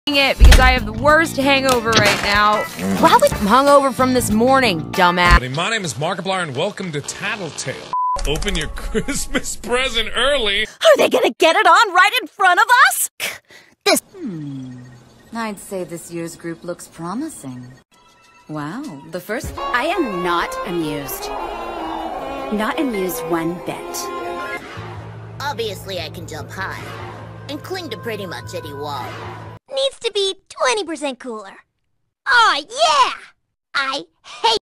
it because I have the worst hangover right now. Probably hungover from this morning, dumbass. My name is Markiplier and welcome to Tattletale. Open your Christmas present early. Are they gonna get it on right in front of us? This. I'd say this year's group looks promising. Wow, the first. I am not amused. Not amused one bit. Obviously, I can jump high and cling to pretty much any wall. Needs to be 20% cooler. Aw, yeah! I hate